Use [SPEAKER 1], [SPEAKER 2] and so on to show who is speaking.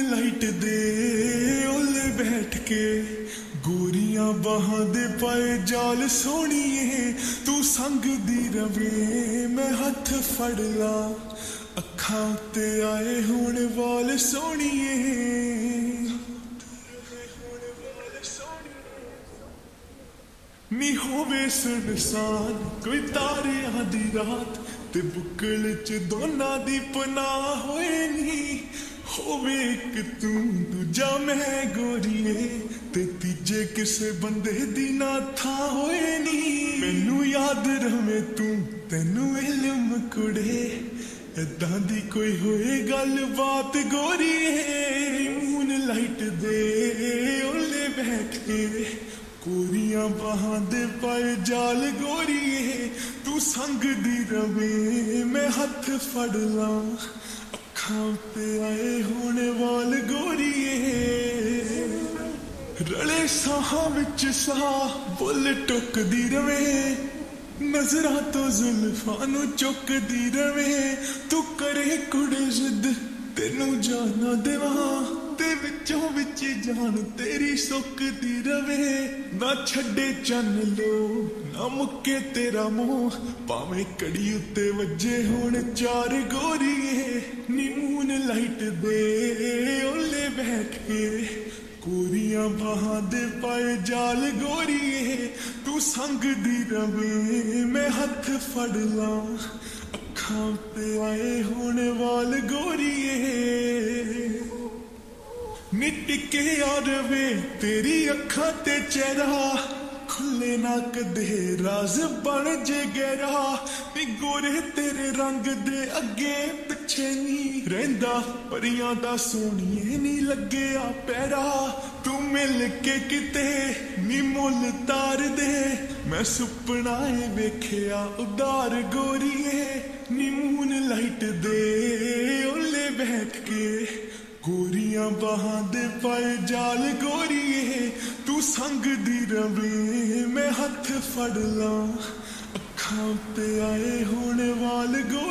[SPEAKER 1] light दे ओले बैठ के गोरियां बाहां दे पाए जाल सोहणीए तू संग दी रवे मैं हथ फड़ ला अखां ते आए हुण वाल सोहणीए नी होवे सुनसान कोई तारियां दी रात ते बुकल च दोना दी पनाह होए नी होवे एक तू दूजा मैं गोरीए ते तीजे किसे बंदे दी ना था होए नी मैनू याद रवे तू तेनू इल्म कुड़े ऐदां दी कोई होए गल बात गोरीए मून लाइट दे ओले बैठ के गोरियां बाहां दे पाए जाल गोरीए तू संग दी रवे मैं हथ फड़ ला अखां ते आए होने वाल गोरीए रले साहां विच साह बुल टुकदी रवे नजरां तो जुल्फां नू चुकदी रवे तू करे कुड़े जिद तेनू जाना देवां ते विचों विच जान तेरी सुकदी रवे ना छड्डे चन लो ना मुक्के तेरा मोह भावें कड़ी उत्ते वज्जे होण चार गोरीए नी मून लाइट दे ओले बैठ के गोरियां बाहां दे पाए जाल गोरीए तू संग दी रवे मैं हथ फड़ ला अखां ते आए होने वाल गोरीए नी टिके यार वे तेरी अखां ते चेहरा खुले ना कदे राज बन जे गहरा नी गोरे तेरे रंग दे अगे पिछे नी रहिंदा परियां दा सोहणीए नी लगे आ पैरा तू मिल के किते नी मुल तार दे मैं सुपना ए वेखिया उदार गोरीए नी मून लाइट दे ओले बैठ के गोरियां बाहां दे पाए जाल गोरीए तू संग दी रवे मैं हथ फड़ ला अखां ते आए होने वाल गो